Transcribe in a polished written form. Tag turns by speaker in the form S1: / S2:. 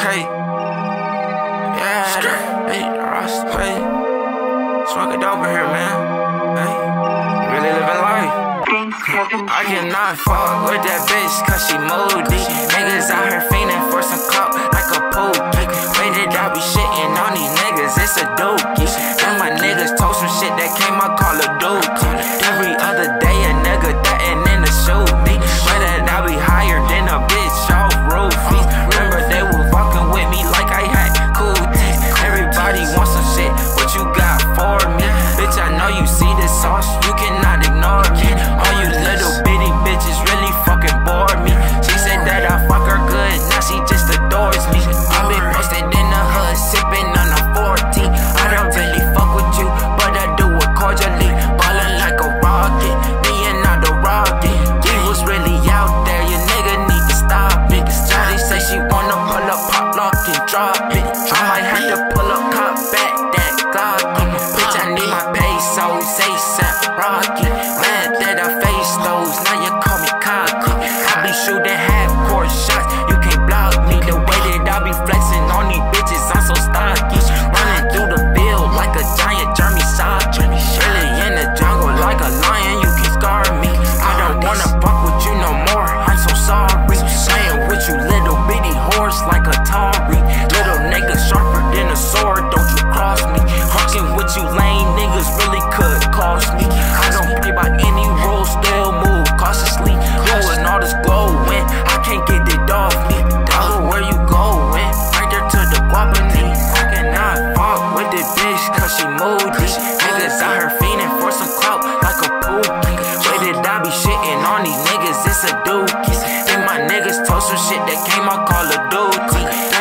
S1: Hey, yeah, hey, Rasta, hey, smoke it dope in here, man. Hey, really living life. I cannot fuck with that bitch cause she moody. Niggas out here fiending for some clout like a pookie. Waited, I be shitting on these niggas, it's a dookie. And my niggas told some shit that came out call a dookie. Every other day a nigga threatening in the shoot me. Waited, I be higher than a bitch off roofies. Remember they were fucking with me like I had cool teeth. Everybody wants some shit, what you got for me? Bitch, I know you see this sauce, you cannot ignore me. All you little bitty bitches really fucking bore me. She said that I fuck her good, now she just adores me. I been posted in the hood, sipping on a 14. I don't really fuck with you, but I do it cordially. Ballin' like a rocket, me and not the rocket. We was really out there, your nigga need to stop it. Shawty say she wanna pull up, pop lock and drop it. I might have to pull up, cop back that Glock. Bitch, I need my pesos, ASAP Rocky. Mad that I face those, now you call me cocky. I be shooting half-court shots, you can't block me. The way that I be flexing on these bitches, I'm so stocky. Running through the field like a giant Jeremy Sock. Really in the jungle like a lion, you can scar me. I don't wanna fuck with you no more, I'm so sorry. Playing with you little bitty horse like a Atari. Little nigga sharper than a sword, don't you cross me. Fucking with you lame niggas really could cost me. I don't play by any rules, still move cautiously. Doing all this glowing, I can't get it off me. Dog, where you going? Right there to the Guapani. I cannot fuck with this bitch cause she moody. Niggas out here fiending for some clout like a pookie. Waited, I be shitting on these niggas, it's a dookie. And my niggas told some shit that came out call a dookie.